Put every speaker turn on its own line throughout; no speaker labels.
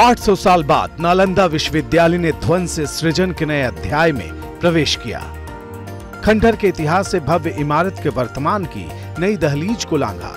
800 साल बाद नालंदा विश्वविद्यालय ने ध्वंस से सृजन के नए अध्याय में प्रवेश किया। खंडहर के इतिहास से भव्य इमारत के वर्तमान की नई दहलीज को लांघा।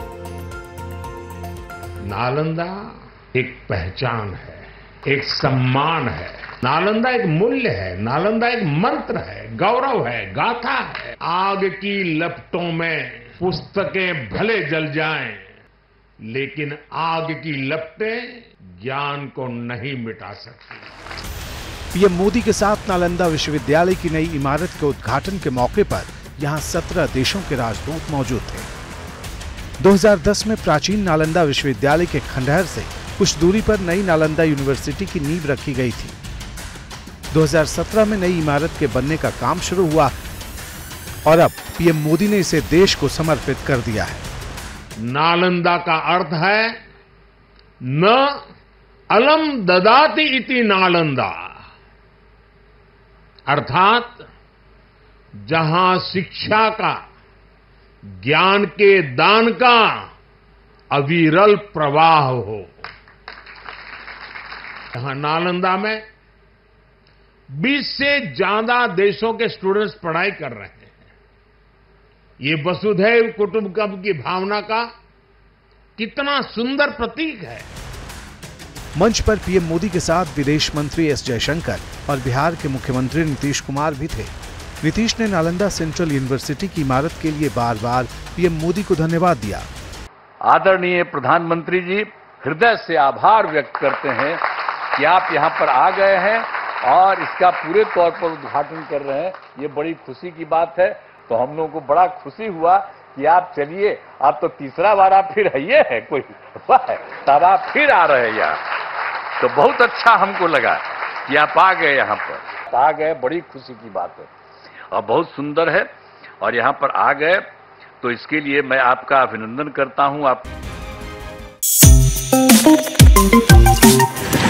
नालंदा एक पहचान है, एक सम्मान है, नालंदा एक मूल्य है, नालंदा एक मंत्र है, गौरव है, गाथा है। आग की लपटों में पुस्तकें भले जल जाएं, लेकिन आग की लपटें ज्ञान को नहीं मिटा सकती।
पीएम मोदी के साथ नालंदा विश्वविद्यालय की नई इमारत के उद्घाटन के मौके पर यहां 17 देशों के राजदूत मौजूद थे। 2010 में प्राचीन नालंदा विश्वविद्यालय के खंडहर से कुछ दूरी पर नई नालंदा यूनिवर्सिटी की नींव रखी गई थी। 2017 में नई इमारत के बनने का काम शुरू हुआ और अब पीएम मोदी ने इसे देश को समर्पित कर दिया है।
नालंदा का अर्थ है न अलम ददाति इति नालंदा, अर्थात जहां शिक्षा का, ज्ञान के दान का अविरल प्रवाह हो। यहां नालंदा में 20 से ज्यादा देशों के स्टूडेंट्स पढ़ाई कर रहे हैं। ये वसुधैव कुटुंबकम की भावना का कितना सुंदर प्रतीक है।
मंच पर पीएम मोदी के साथ विदेश मंत्री एस जयशंकर और बिहार के मुख्यमंत्री नीतीश कुमार भी थे। नीतीश ने नालंदा सेंट्रल यूनिवर्सिटी की इमारत के लिए बार बार पीएम मोदी को धन्यवाद दिया।
आदरणीय प्रधानमंत्री जी, हृदय से आभार व्यक्त करते हैं कि आप यहाँ पर आ गए हैं और इसका पूरे तौर पर उद्घाटन कर रहे हैं। ये बड़ी खुशी की बात है। तो हम लोगों को बड़ा खुशी हुआ कि आप चलिए, आप तो तीसरा बार आप फिर आइए है कोई तब आप फिर आ रहे हैं यहाँ, तो बहुत अच्छा हमको लगा कि आप आ गए यहाँ पर, आ गए, बड़ी खुशी की बात है और बहुत सुंदर है। और यहाँ पर आ गए तो इसके लिए मैं आपका अभिनंदन करता हूँ। आप